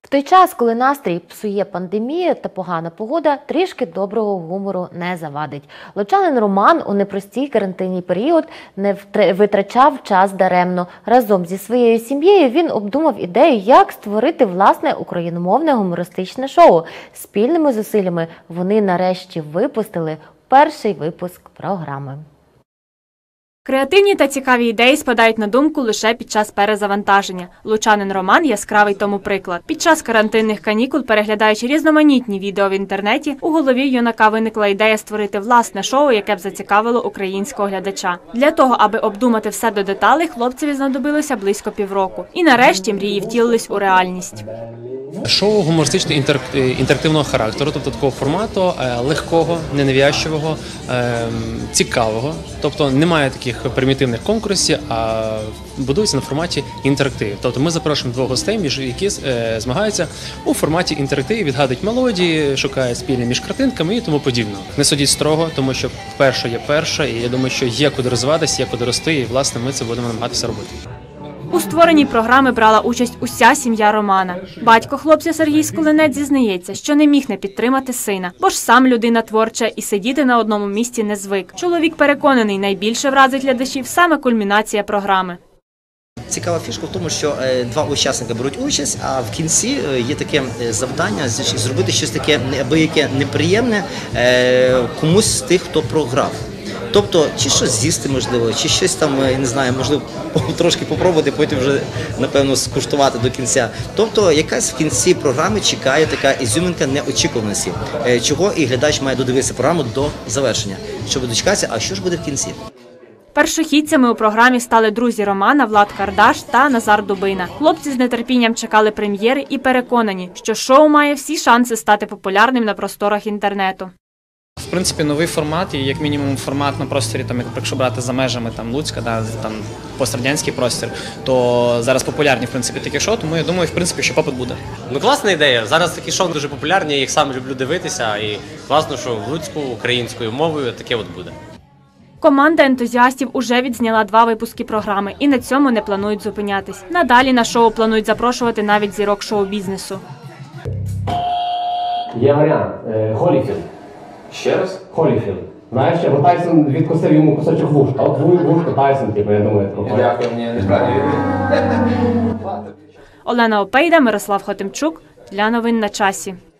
В той час, коли настрій псує пандемія та погана погода, трішки доброго гумору не завадить. Лучанин Роман у непростий карантинний період не витрачав час даремно. Разом зі своєю сім'єю він обдумав ідею, як створити власне україномовне гумористичне шоу. Спільними зусиллями вони нарешті випустили перший випуск програми. Креативні та цікаві ідеї спадають на думку лише під час перезавантаження. Лучанин Роман – яскравий тому приклад. Під час карантинних канікул, переглядаючи різноманітні відео в інтернеті, у голові юнака виникла ідея створити власне шоу, яке б зацікавило українського глядача. Для того, аби обдумати все до деталей, хлопцеві знадобилося близько півроку. І нарешті мрії втілились у реальність. Шоу гумористично-інтерактивного характеру, тобто такого формату, легкого, ненавязчивого, цікавого. Тобто немає таких примітивних конкурсів, а будується на форматі інтерактивів. Тобто ми запрошуємо двох гостей, які змагаються у форматі інтерактивів, відгадують мелодії, шукають спільне між картинками і тому подібне. Не судіть строго, тому що перше є перше, і я думаю, що є куди розвиватися, є куди рости, і власне ми це будемо намагатися робити. У створенні програми брала участь уся сім'я Романа. Батько хлопця Сергій Скулинець зізнається, що не міг не підтримати сина, бо ж сам людина творча і сидіти на одному місці не звик. Чоловік переконаний, найбільше вразить глядачів саме кульмінація програми. Цікава фішка в тому, що два учасники беруть участь, а в кінці є таке завдання зробити щось таке неабияке неприємне комусь з тих, хто програв. Тобто, чи щось з'їсти, можливо, чи щось там, я не знаю, можливо, трошки попробувати, потім вже, напевно, скуштувати до кінця. Тобто, якась в кінці програми чекає така ізюминка неочікуваності, чого і глядач має додивитися програму до завершення, щоб дочекатися, а що ж буде в кінці. Першохідцями у програмі стали друзі Романа Влад Кардаш та Назар Дубина. Хлопці з нетерпінням чекали прем'єри і переконані, що шоу має всі шанси стати популярним на просторах інтернету. В принципі, новий формат, і як мінімум формат на просторі, там, якщо брати за межами Луцька, там, пострадянський простір, то зараз популярні в принципі, такі шоу, тому я думаю, в принципі, що попит буде. Ну, класна ідея. Зараз такі шоу дуже популярні, я їх сам люблю дивитися, і класно, що в Луцьку українською мовою таке от буде. Команда ентузіастів уже відзняла 2 випуски програми і на цьому не планують зупинятись. Надалі на шоу планують запрошувати навіть зірок шоу-бізнесу. Є варіант. Холіфілд. Ще раз? Холіфілд. Знаєш, бо Тайсон відкусив йому кусочок вушка. От вушко Тайсон, я думаю, трохи. Дякую, мені не Олена Опейда, Мирослав Хотимчук. Для новин на часі.